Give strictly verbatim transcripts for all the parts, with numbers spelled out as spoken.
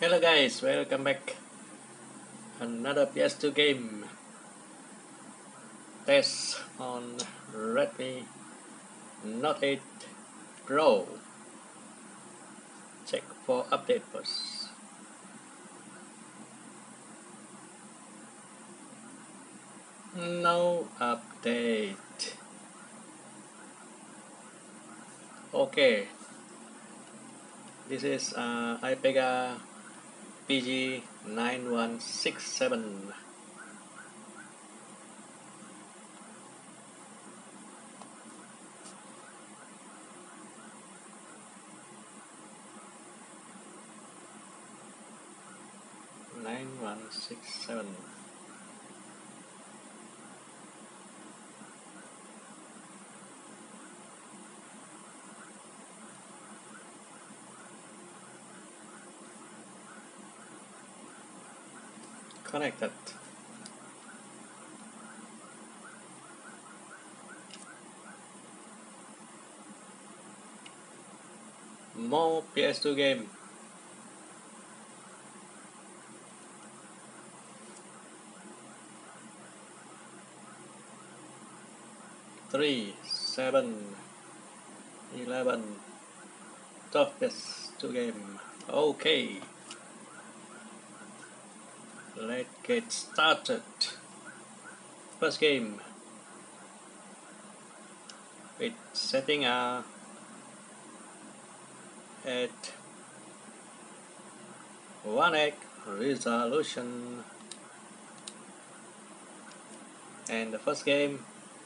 Hello guys, welcome back. Another P S two game test on Redmi Note eight Pro. Check for update first. No update. Okay, this is uh, iPega P G nine one six seven. nine one six seven. Connected. More P S two game. Three, seven, eleven, twelve P S two game. Okay. Let's get started. First game with setting uh, at one X resolution, and the first game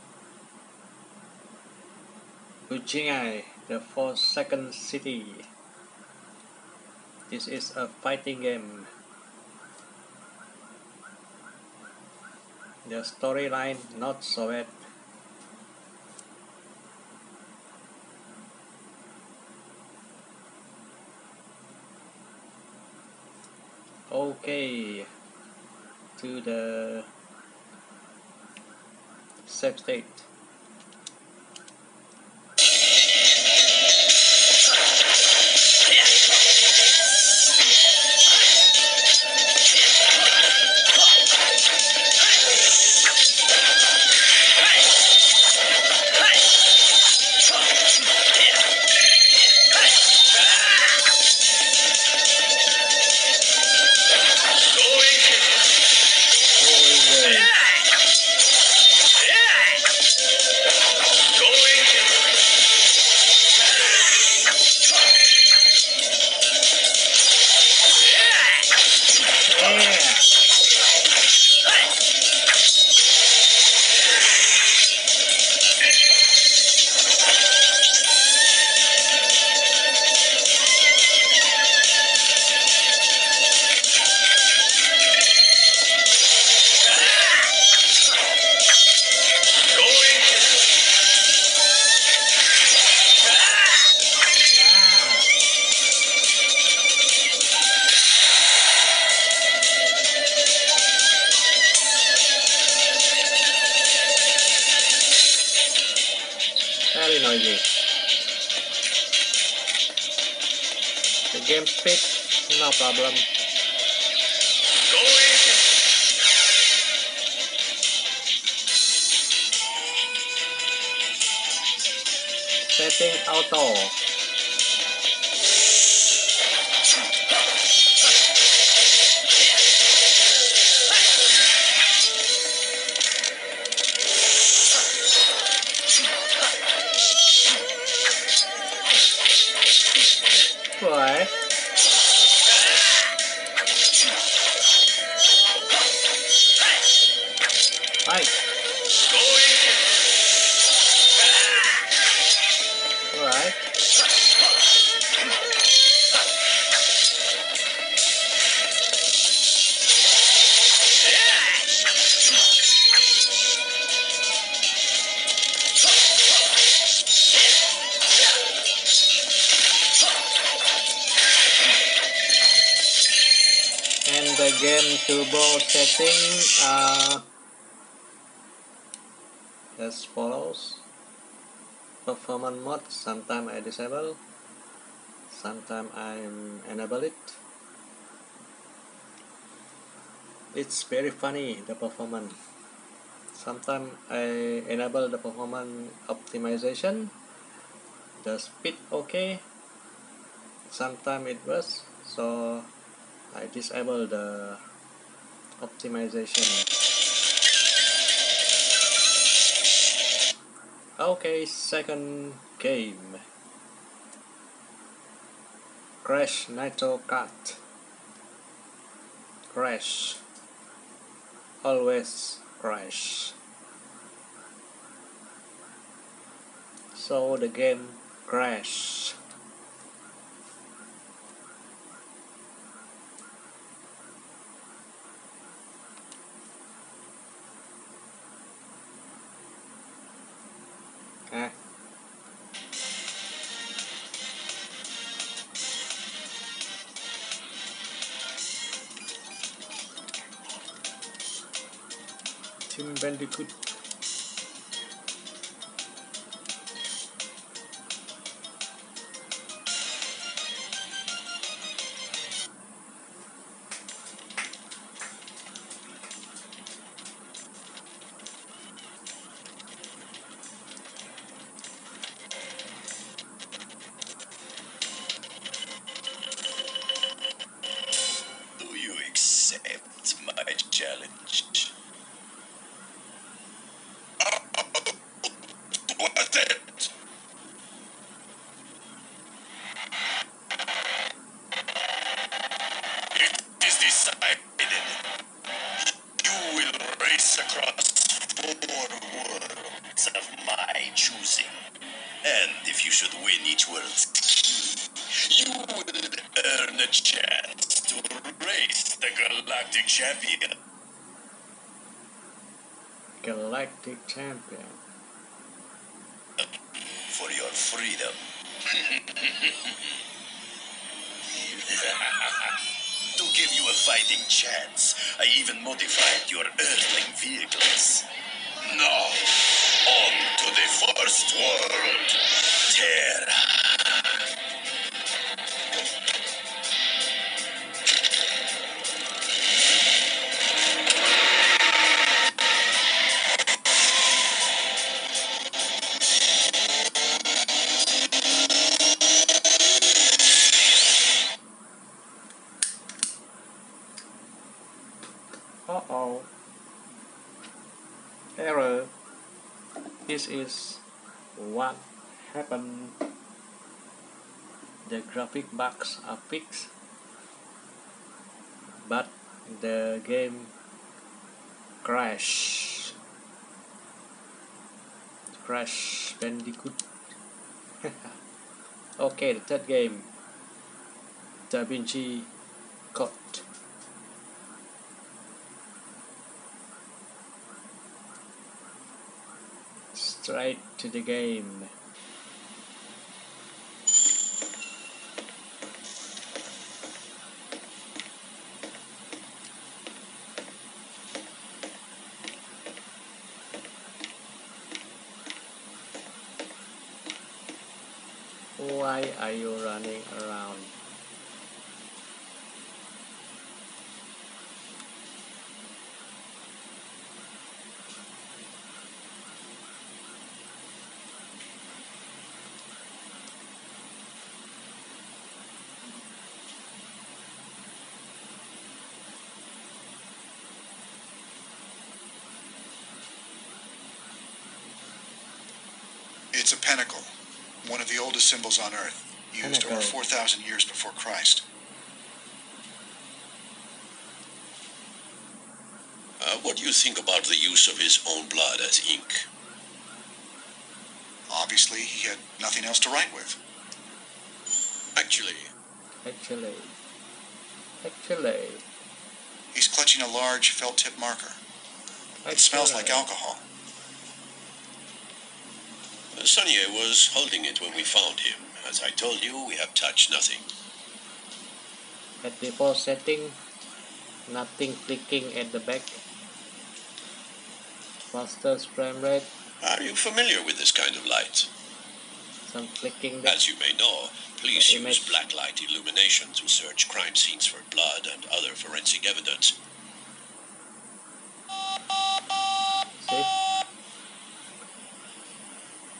Ujingai, the Forsaken City. This is a fighting game. The storyline not so bad. Okay, to the save state. Very noisy. The game speed, no problem. Setting auto. Why? Hi. Alright. And the game turbo setting uh, as follows. Performance mode, sometimes I disable, sometimes I enable it. It's very funny, the performance. Sometimes I enable the performance optimization, the speed okay, sometimes it was, so I disable the optimization. Okay, second game. Crash Nitro Kart. Crash. Always crash. So the game crash. Ah. Team Bandicoot. Do you accept my challenge? What's that? It is decided. You will race across four worlds of my choosing. And if you should win each world, you will earn a chance to race the Galactic Champion. Galactic Champion. For your freedom. To give you a fighting chance, I even modified your Earthling vehicles. Now, on to the first world, Terra. Uh oh. Error. This is what happened. The graphic bugs are fixed, but the game crash. Crash Bandicoot. Okay, the third game. Da Vinci Code. Straight to the game. Why are you running around? It's a pentacle, one of the oldest symbols on Earth, used Pentacle. over four thousand years before Christ. Uh, what do you think about the use of his own blood as ink? Obviously, he had nothing else to write with. Actually, Actually, actually, He's clutching a large felt-tip marker. It smells like actually. alcohol. uh, Sonier was holding it when we found him. As I told you, we have touched nothing. At default setting, nothing flicking at the back. Faster frame rate, Are you familiar with this kind of light? some flicking there. As you may know, police The use image. blacklight illumination to search crime scenes for blood and other forensic evidence.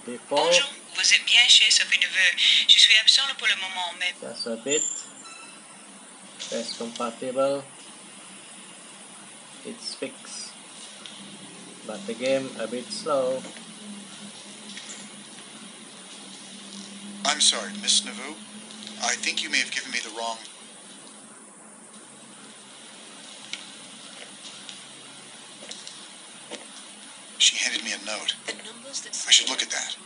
default. Bonjour, vous êtes bien chez Sophie Neveu. Je suis absent pour le moment, mais... Just a bit. Press compatible. It's fixed. But the game a bit slow. I'm sorry, Miss Navu. I think you may have given me the wrong... She handed me a note. The numbers that... I should look at that.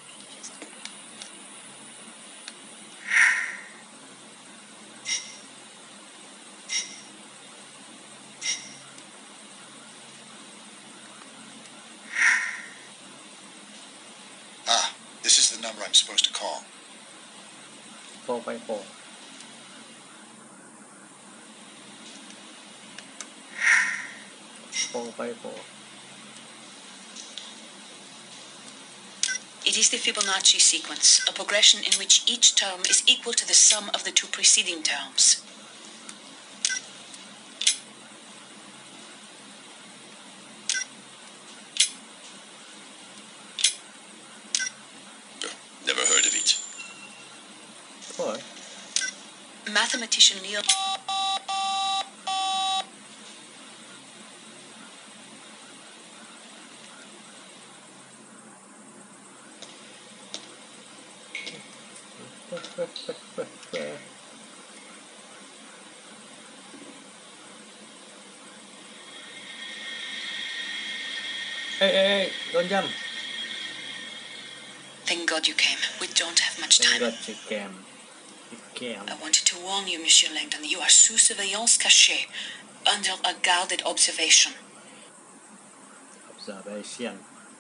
Ah, this is the number I'm supposed to call. four by four. four by four. It is the Fibonacci sequence, a progression in which each term is equal to the sum of the two preceding terms. Never heard of it. What? Mathematician Neil... Hey, hey, hey, don't jump. Thank God you came. We don't have much Thank time. God you came. You came. I wanted to warn you, Monsieur Langdon. You are sous surveillance cachée, under a guarded observation. Observation.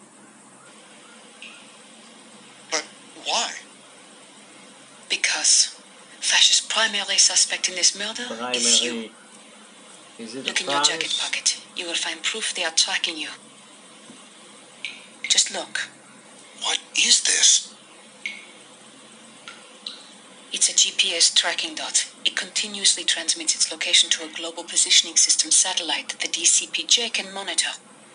But why? Because fascist primary suspect in this murder is you. Primary. Is it Look in your jacket pocket. You will find proof they are tracking you. Just look. What is this? It's a G P S tracking dot. It continuously transmits its location to a global positioning system satellite that the D C P J can monitor.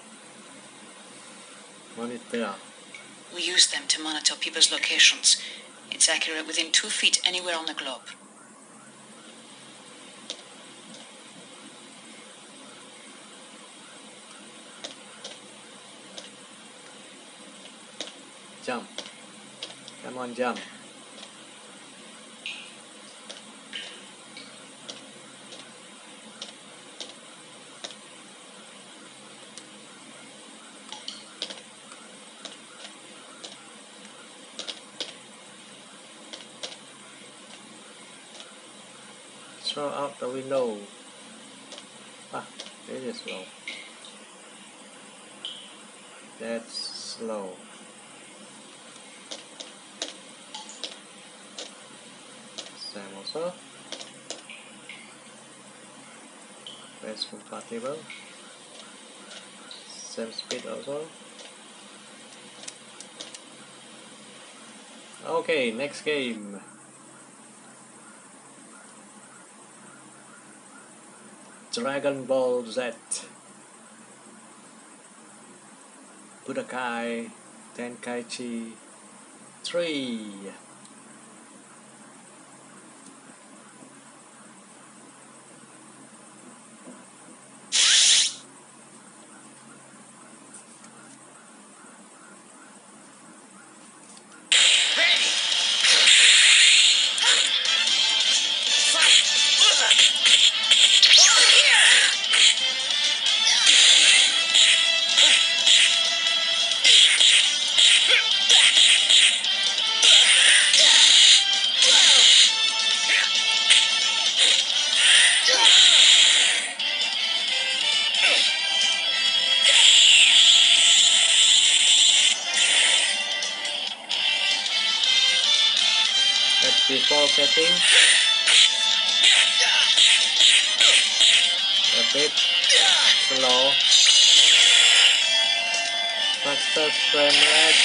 Monitor. We use them to monitor people's locations. It's accurate within two feet anywhere on the globe. Jump. Come on, jump. Throw out the window. Ah, it is slow. That's slow. Same also. Press compatible. Same speed also. Okay, next game. Dragon Ball Z. Budokai Tenkaichi three. At default setting, a bit slow, faster frame rate.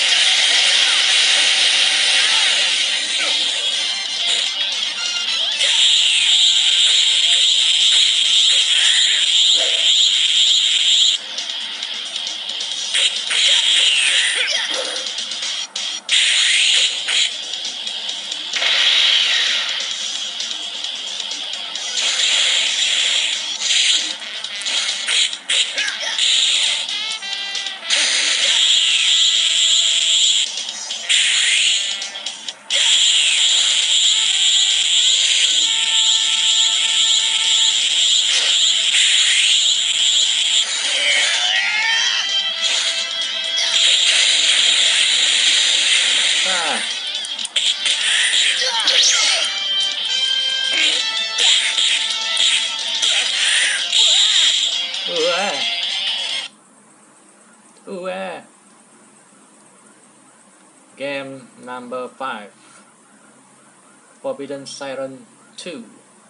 Game number five, Forbidden Siren two.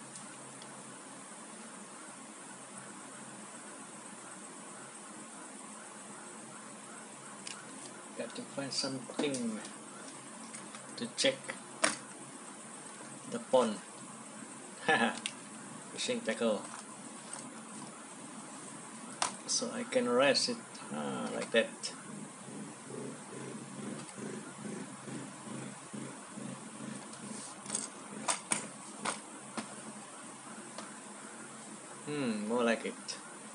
Got to find something to check the pond. Haha, fishing tackle. So I can rest it ah, like that. Hmm, more like it.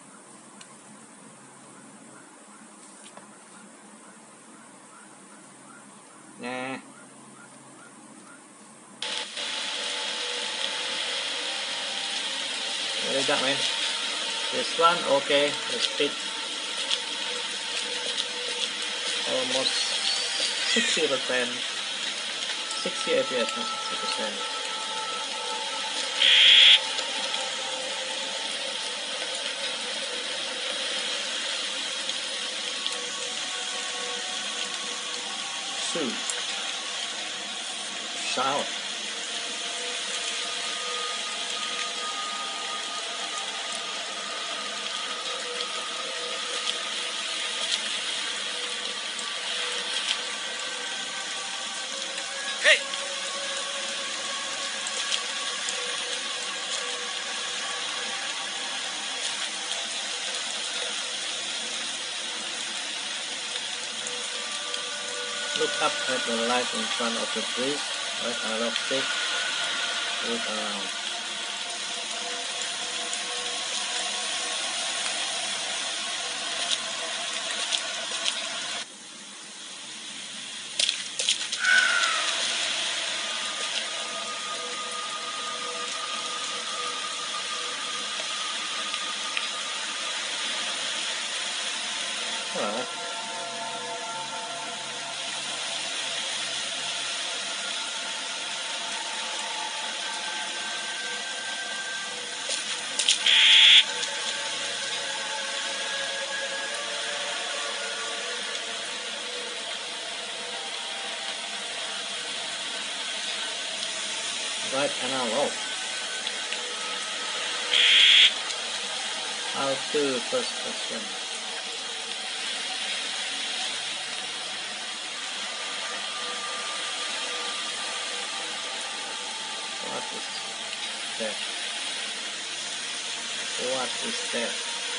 Nah. Very dark, man. This one, okay, the speed almost sixty percent, sixty F P S, not sixty percent. Two. Shout. Hey! Look up at the light in front of the bridge. Right arrow stick. Look around. Alright. Right analog. How to first person. What is that? What is that?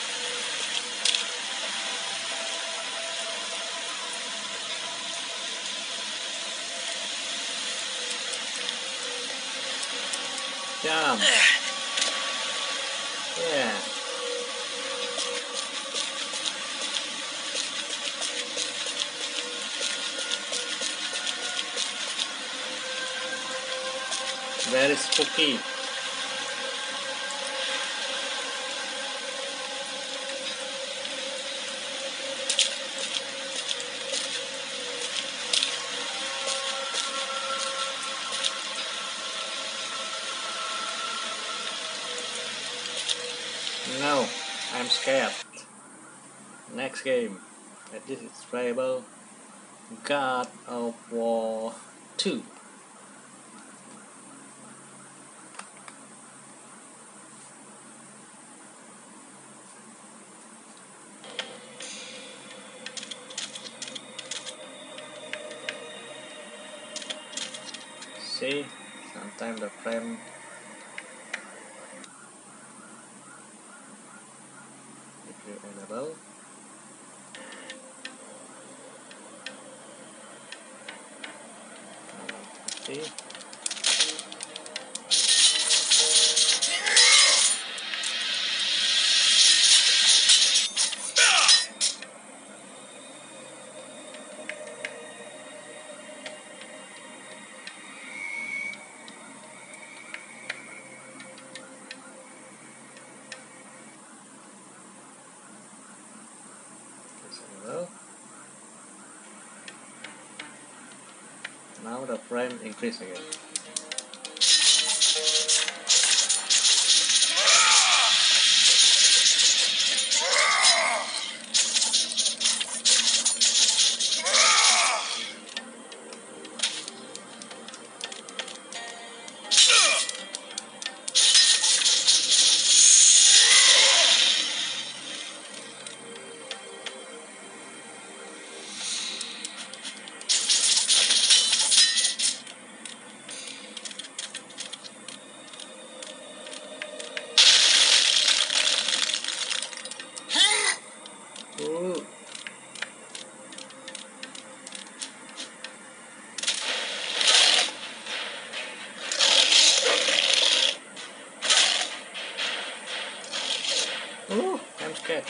Jump. Yeah. Very spooky. No, I'm scared. Next game. And this is playable. God of War two. See, sometimes the frame if you enable. See. Now the frame increase again. Ooh, I'm scared.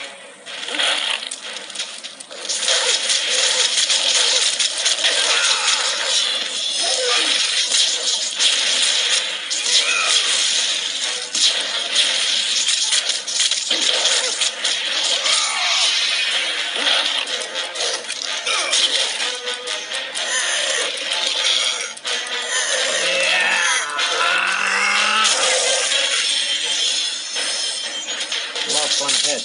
Lost one head.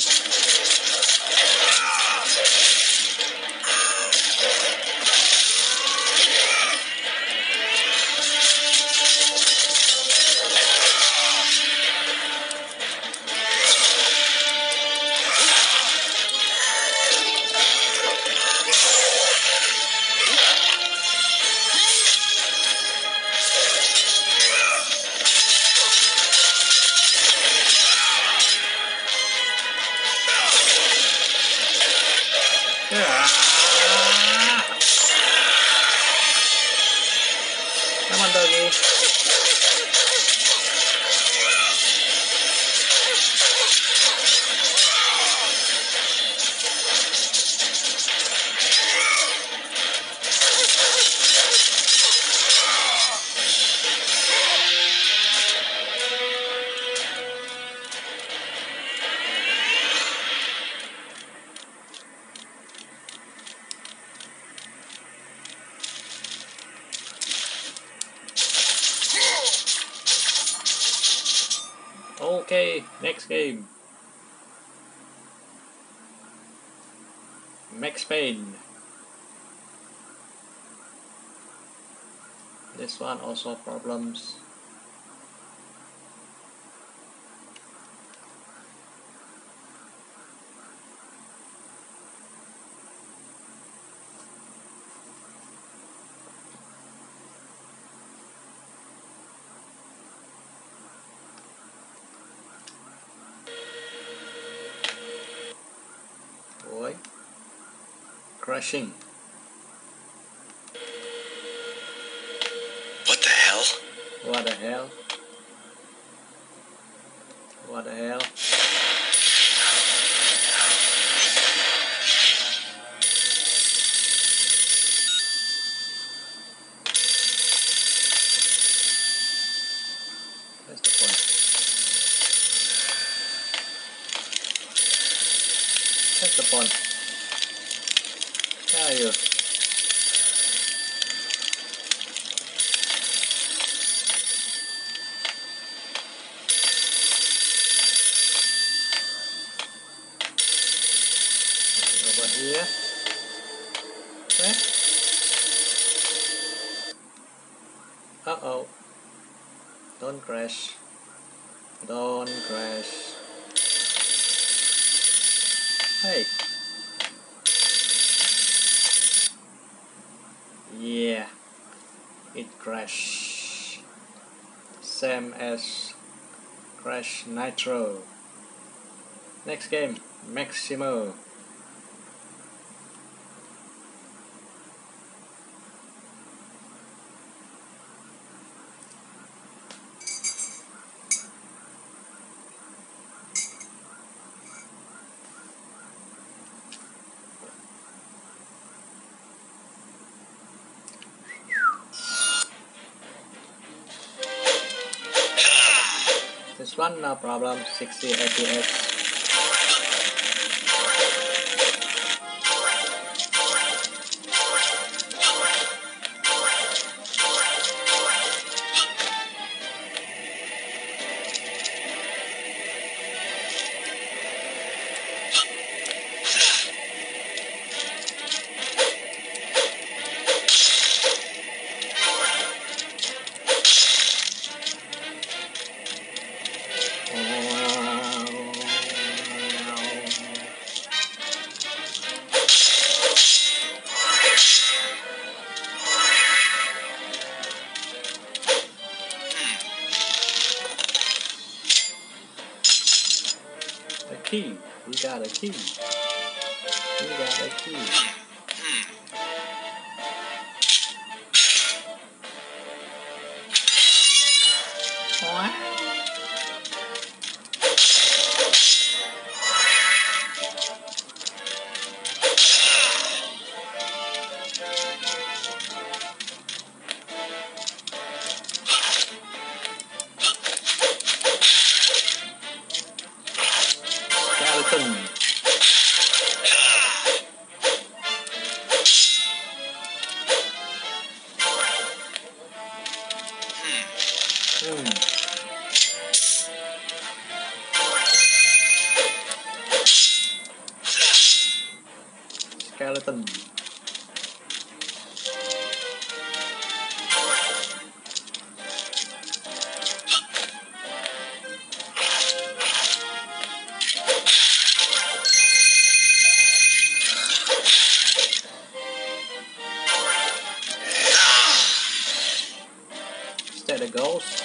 Come on, doggy. Okay, next game. Max Payne. This one also problems. Boy, crashing. What the hell? What the hell? What the hell? That's the point. That's the point. Where are you? Over here. Where? Uh oh. Don't crash. Don't crash. Hey. Yeah. It crashed. Same as Crash Nitro. Next game, Maximo. This one no problem, sixty F P S. A key. We got a key. We got a key. What? skeleton. Hmm. Skeleton. Is that a ghost?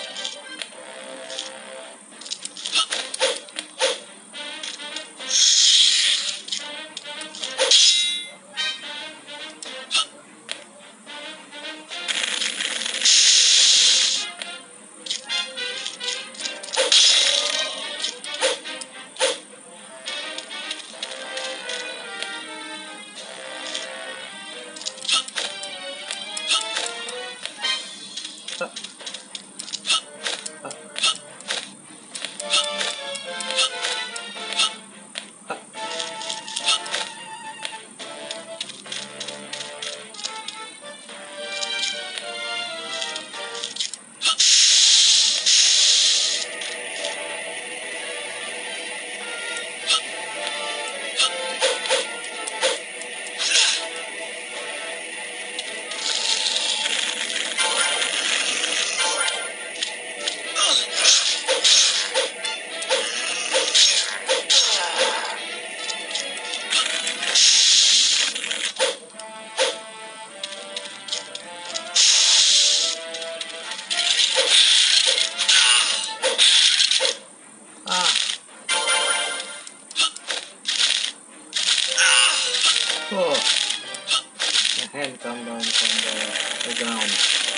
Oh, my hand come down from the, the ground.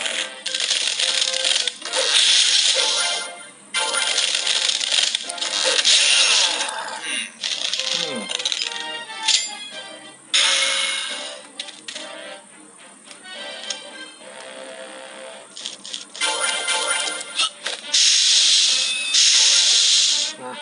Hmm. Ah.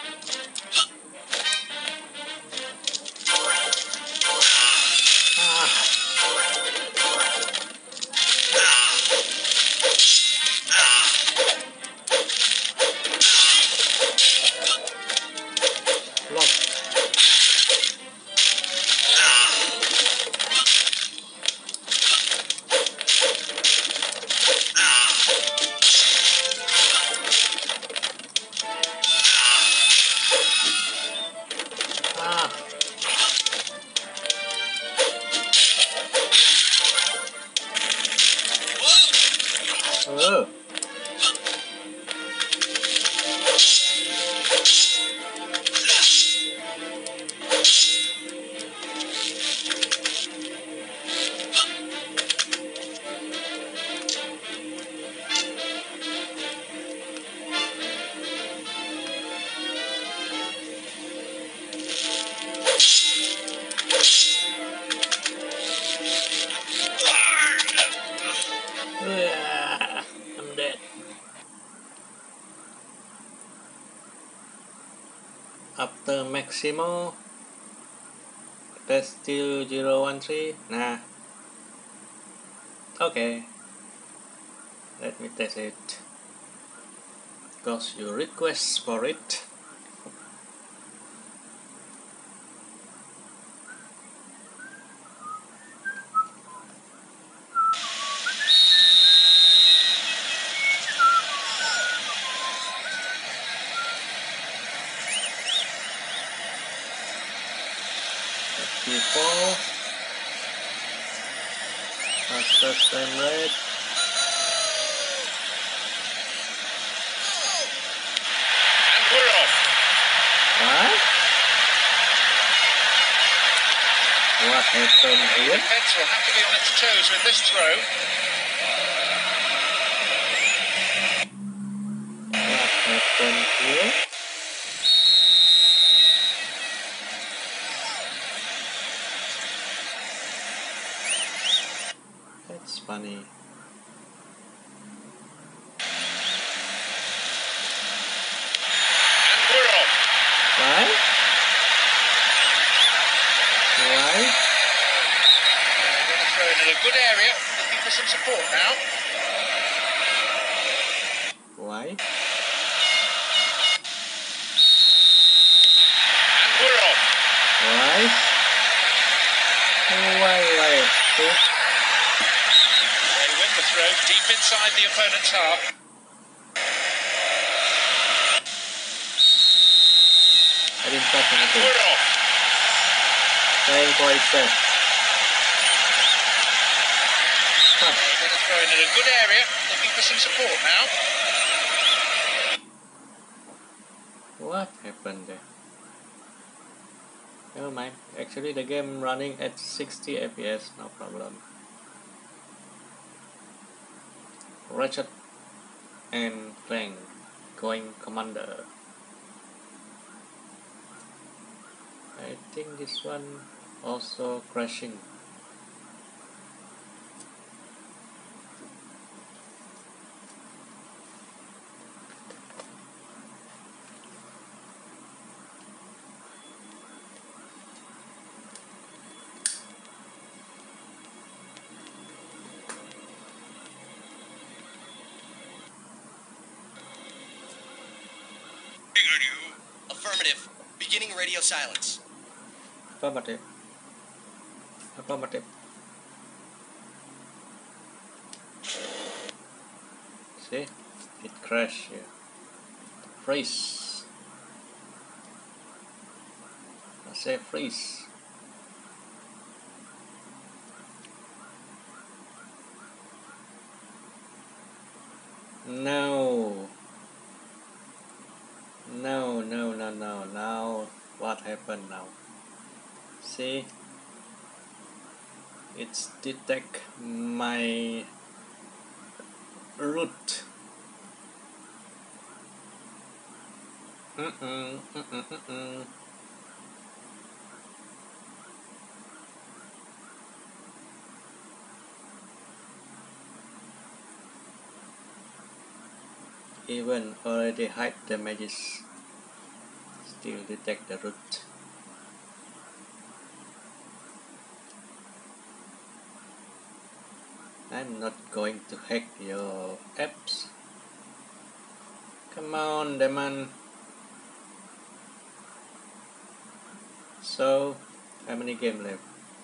Oh. Ah, I'm dead. After Maximo, test still zero one three. Nah. Okay. Let me test it. Because you request for it. People, faster frame rate. And we're off. What? What happened The here? defense will have to be on its toes with this throw. What happened here? That's funny. And we're off. Right? good area. Looking for some support now. Why? And we're off. Why? Why? Why? See? They win the throw deep inside the opponent's half. I didn't touch anything. We're off. Playing for itself. Huh. They're going to throw in at a good area. Looking for some support now. What happened there? Never mind. Actually, the game running at sixty F P S, no problem. Ratchet and Clank going commander. I think this one also crashing. Affirmative. Beginning radio silence. Affirmative. Affirmative. See? It crashed here. Freeze. I say freeze. No. No, no, no, no. Now, what happened now? See? It's detect my root. Mm-mm, mm-mm, mm-mm. Even already hide the damages, still detect the root. I'm not going to hack your apps. Come on, demon. So, how many games left?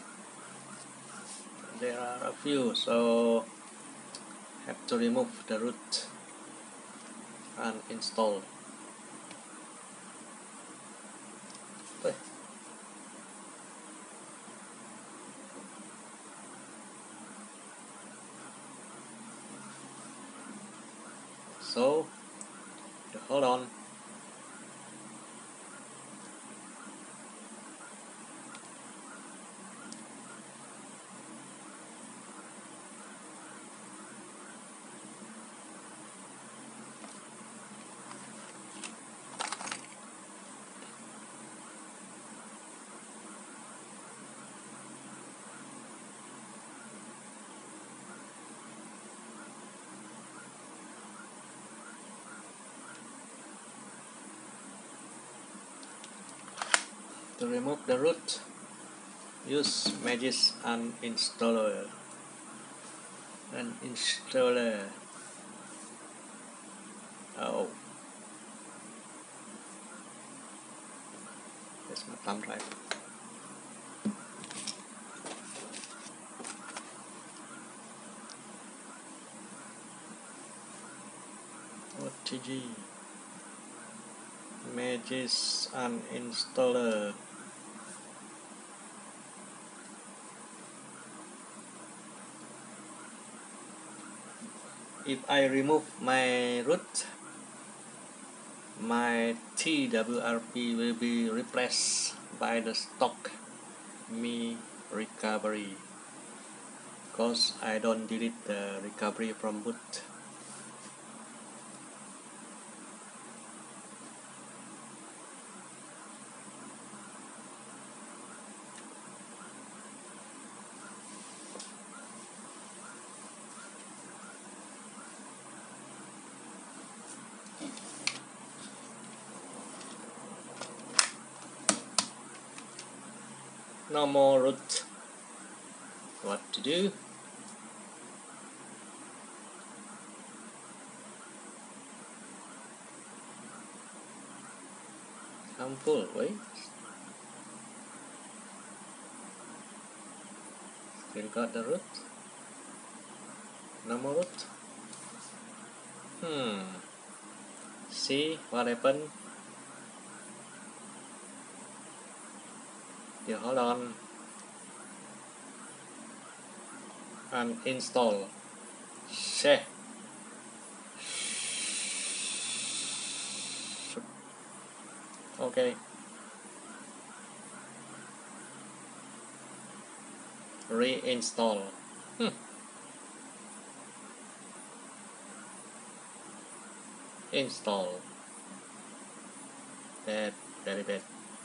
There are a few, so have to remove the root and install. Okay. So, hold on. To remove the root, use Magis uninstaller. Uninstaller. Oh, that's my thumb drive. O T G. Magis uninstaller. If I remove my root, my T W R P will be replaced by the stock Mi recovery, because I don't delete the recovery from boot. No more root. What to do? I'm full. Wait. Still got the root. No more root. Hmm. See what happened? Yeah, hold on. Uninstall. Share. Okay. Reinstall. Hmm. Install. Bad, very bad.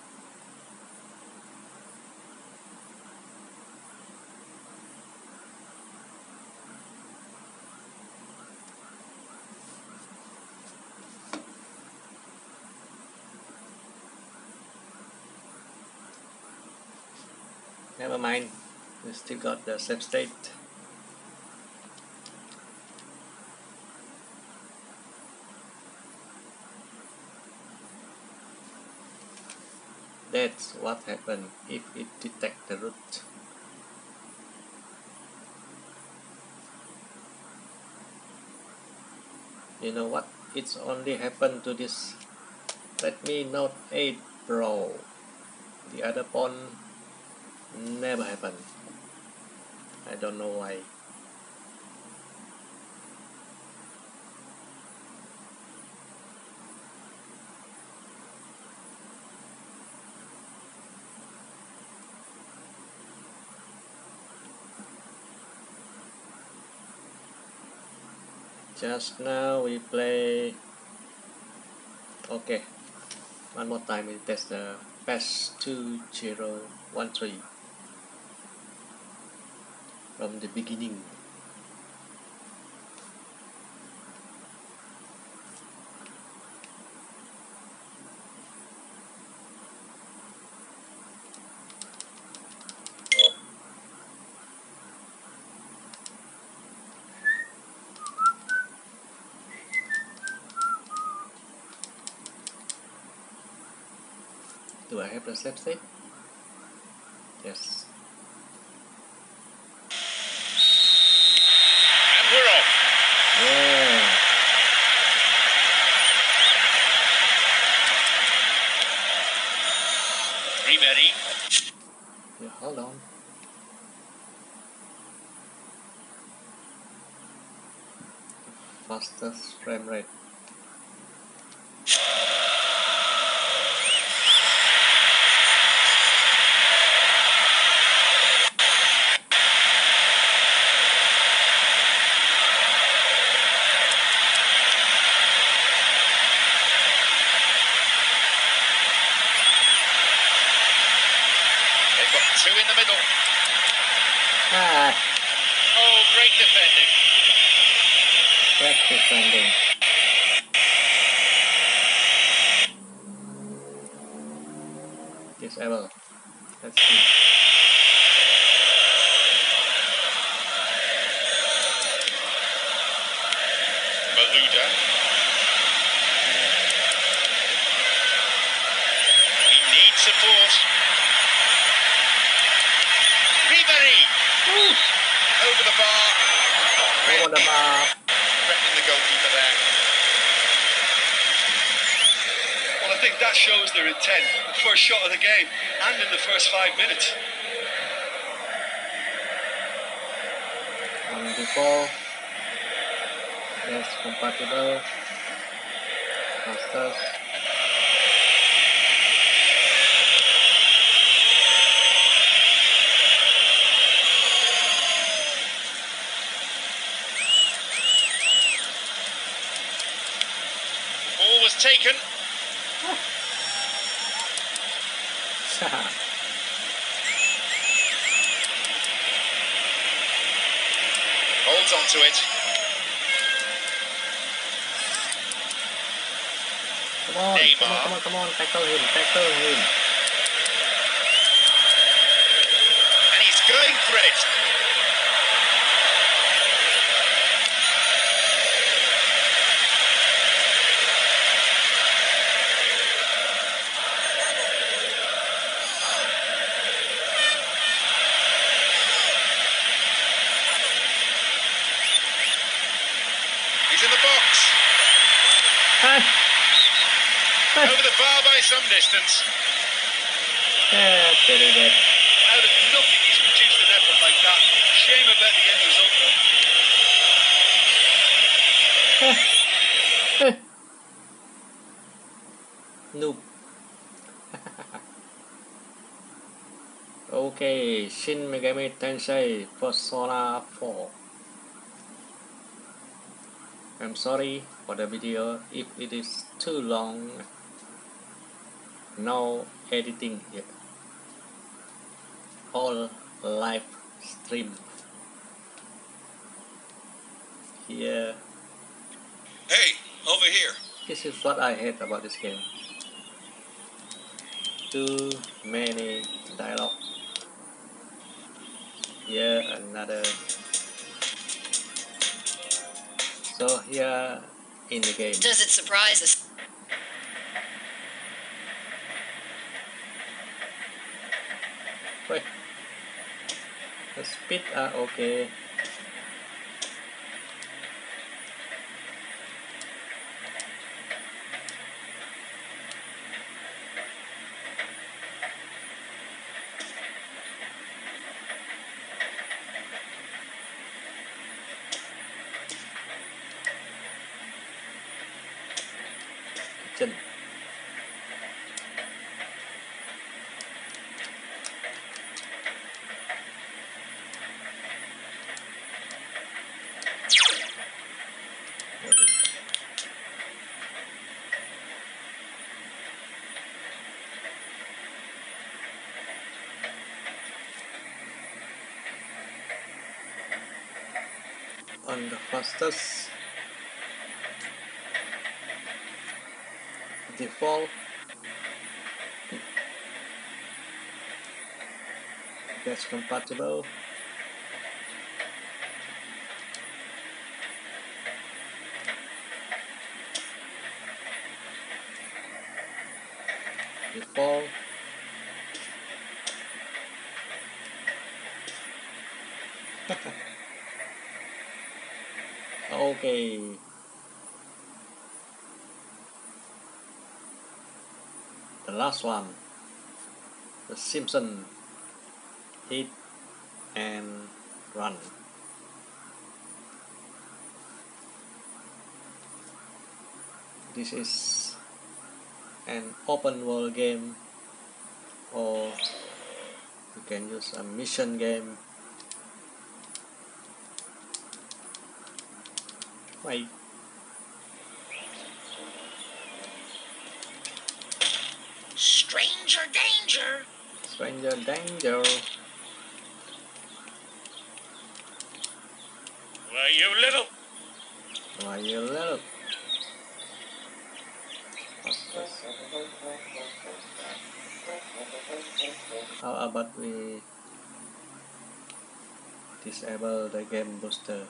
Never mind. We still got the save state. That's what happens if it detects the root. You know what? It's only happened to this Redmi Note eight Pro. The other phone never happened. I don't know why. Just now we play. Okay, one more time we test the patch two zero one three from the beginning. Do I have the save state? Yes. And we're off. Yeah. Ready? Yeah, hold on. Fastest frame rate. They've got two in the middle. Ah, Oh, great defending. that's defending. Disable. Let's see. Maluda. We need support. Ribery. Over the bar. Over the bar. Threatening the goalkeeper there. Well, I think that shows their intent. The first shot of the game, and in the first five minutes. On before. Yes, compatible. Fastest. Ball was taken. Holds on to it. Come on, Neymar. come on, come on, come on, tackle him, tackle him. And he's going for it. by some distance. Yeah, very bad. Out of nothing, he's produced an effort like that. Shame about the end result, though. Noob. Okay, Shin Megami Tensei Persona four. I'm sorry for the video if it is too long. No editing here. All live stream. Here. Hey, over here. This is what I hate about this game. Too many dialogue. Here another. So here in the game. Does it surprise us? Wait. The speed are okay. Kitchen. On the fastest default that's compatible. Default. Okay. The last one. The Simpson. Hit and run. This is an open world game, or you can use a mission game. Wait. Stranger danger! Stranger danger. Why, you little... Why you little? How about we disable the game booster?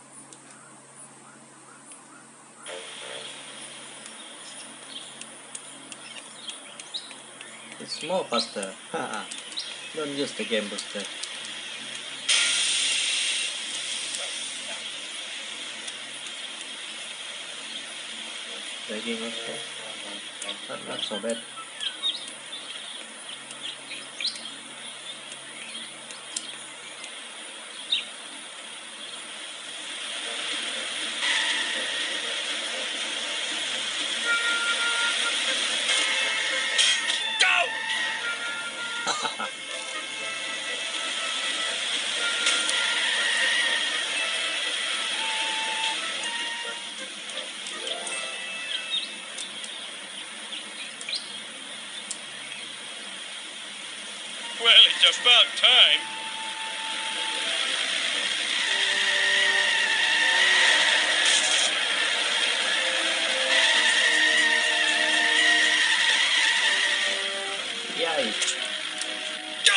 It's more faster. Haha. Don't use the game booster. Lagging also. Not, not so bad. Well, it's about time. Yay! Go!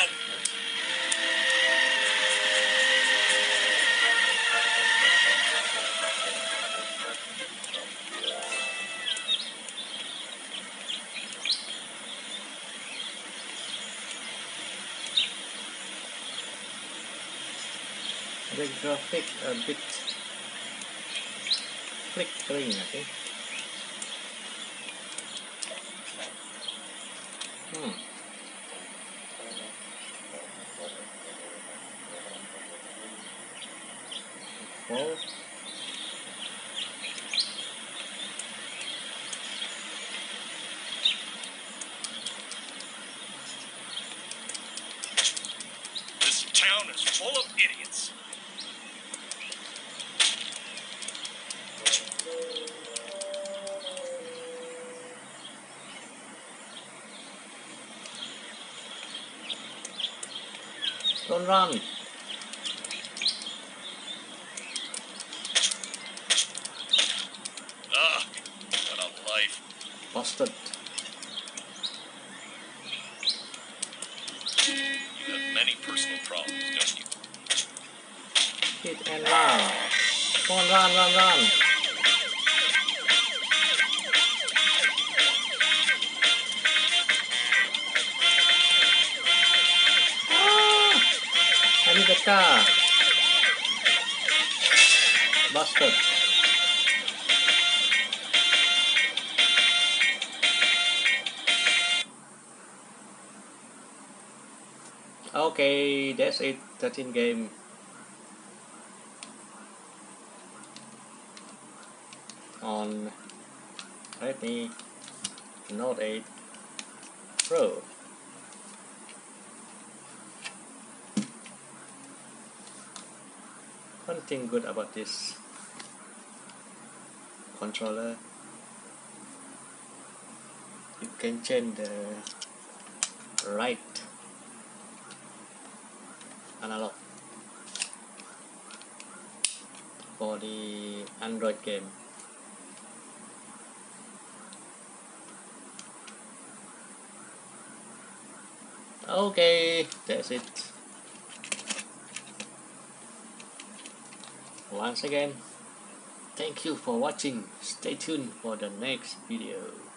The graphic a bit flickering, I think. Hmm. Four. This town is full of idiots. Don't run. Ah, what a life. Busted. You have many personal problems, don't you? Hit and run. Come on, run, run, run. Ah, I need a car. Busted. Okay, that's it. thirteen game. On Redmi Note eight Pro. One thing good about this controller, you can change the right analog for the Android game. Okay, that's it. Once again, thank you for watching. Stay tuned for the next video.